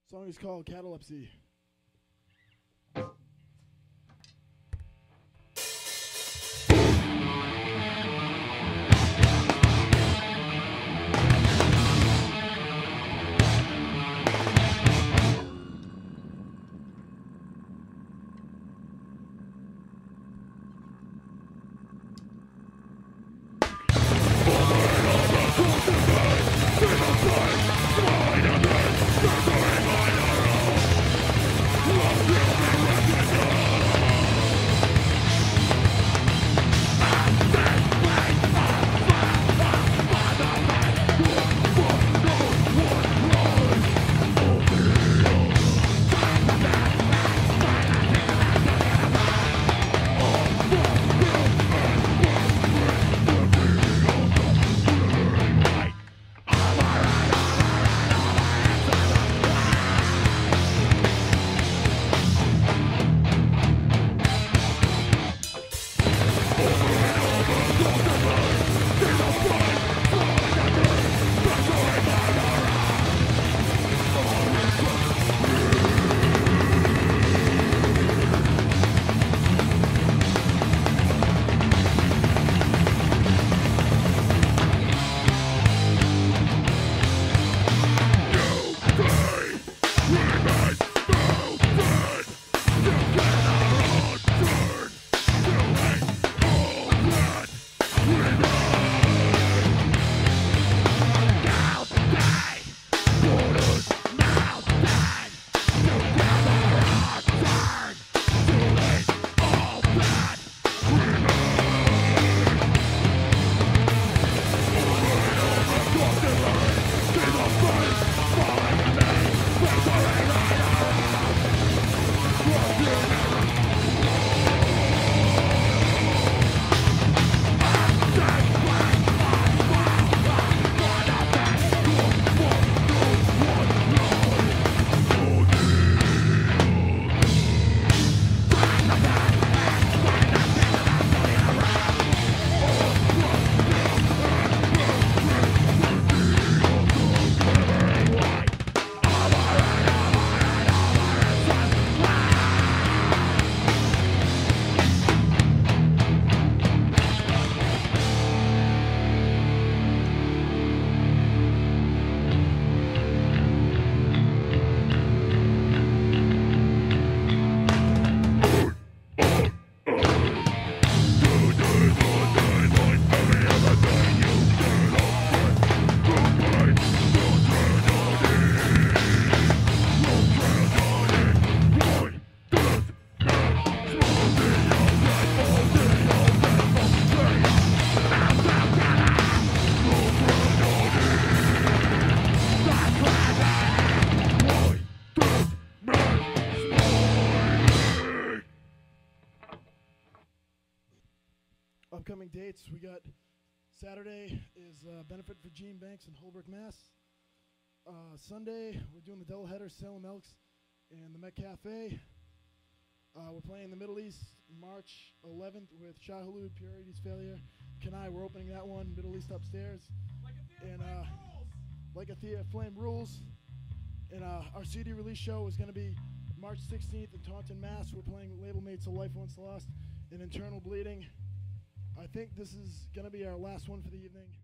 Song is called Catalepsy. Upcoming dates, we got Saturday is benefit for Gene Banks in Holbrook, Mass. Sunday, we're doing the doubleheader, Salem Elks and the Met Cafe. We're playing the Middle East March 11th with Shahulud, Purity's Failure. Kanai, we're opening that one, Middle East upstairs. Like a Theater Flame Rules. And our CD release show is going to be March 16th in Taunton, Mass. We're playing with label mates of Life Once Lost and Internal Bleeding. I think this is going to be our last one for the evening.